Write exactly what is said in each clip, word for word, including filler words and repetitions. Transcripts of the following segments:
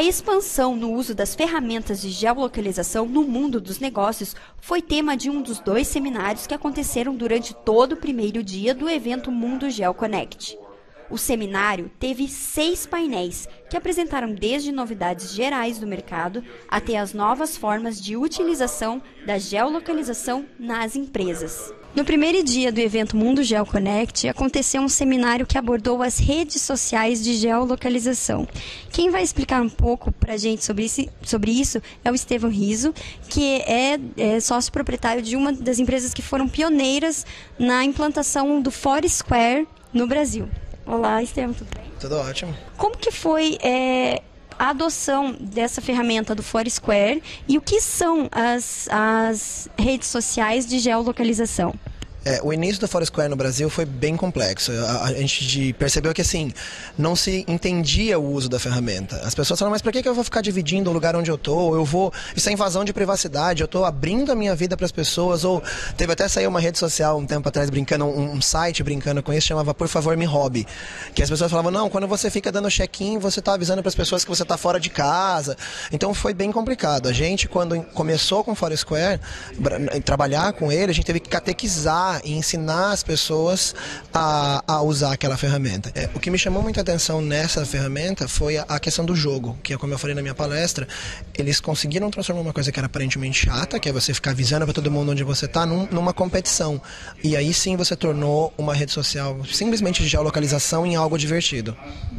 A expansão no uso das ferramentas de geolocalização no mundo dos negócios foi tema de um dos dois seminários que aconteceram durante todo o primeiro dia do evento Mundo GeoConnect. O seminário teve seis painéis que apresentaram desde novidades gerais do mercado até as novas formas de utilização da geolocalização nas empresas. No primeiro dia do evento Mundo GeoConnect, aconteceu um seminário que abordou as redes sociais de geolocalização. Quem vai explicar um pouco para a gente sobre isso, sobre isso é o Estevão Riso, que é, é sócio proprietário de uma das empresas que foram pioneiras na implantação do Foursquare no Brasil. Olá, Estevão, tudo bem? Tudo ótimo. Como que foi é, a adoção dessa ferramenta do Foursquare e o que são as, as redes sociais de geolocalização? É, o início do Foursquare no Brasil foi bem complexo. A, a gente percebeu que assim, não se entendia o uso da ferramenta. As pessoas falaram, mas por que, que eu vou ficar dividindo o lugar onde eu estou? Eu vou. Isso é invasão de privacidade, eu estou abrindo a minha vida para as pessoas. Ou teve até sair uma rede social um tempo atrás brincando, um, um site brincando com isso, chamava Por Favor Me Roube. Que as pessoas falavam, não, quando você fica dando check-in, você está avisando para as pessoas que você está fora de casa. Então foi bem complicado. A gente, quando começou com o Foursquare, trabalhar com ele, a gente teve que catequizar e ensinar as pessoas a, a usar aquela ferramenta. É, o que me chamou muita atenção nessa ferramenta foi a, a questão do jogo, que é como eu falei na minha palestra, eles conseguiram transformar uma coisa que era aparentemente chata, que é você ficar avisando para todo mundo onde você está, num, numa competição. E aí sim você tornou uma rede social simplesmente de geolocalização em algo divertido.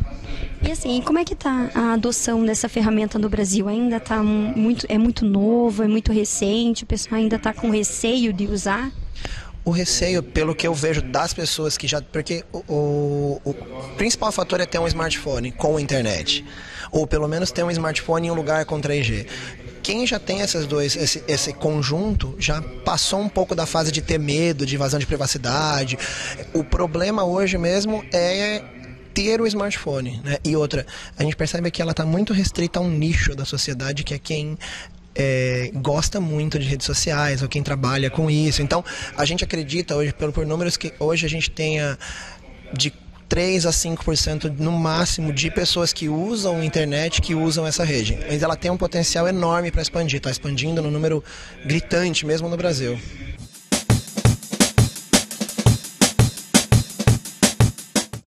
E assim, como é que está a adoção dessa ferramenta no Brasil? Ainda tá muito, é muito novo, é muito recente, o pessoal ainda está com receio de usar? O receio, pelo que eu vejo das pessoas que já... Porque o, o, o principal fator é ter um smartphone com internet. Ou pelo menos ter um smartphone em um lugar com três G. Quem já tem esses dois, esse, esse conjunto, já passou um pouco da fase de ter medo, de invasão de privacidade. O problema hoje mesmo é ter o smartphone, né? E outra, a gente percebe que ela está muito restrita a um nicho da sociedade, que é quem... É, gosta muito de redes sociais, ou quem trabalha com isso. Então, a gente acredita hoje, pelo por números, que hoje a gente tenha de três a cinco por cento no máximo de pessoas que usam a internet, que usam essa rede. Mas ela tem um potencial enorme para expandir, está expandindo no número gritante mesmo no Brasil.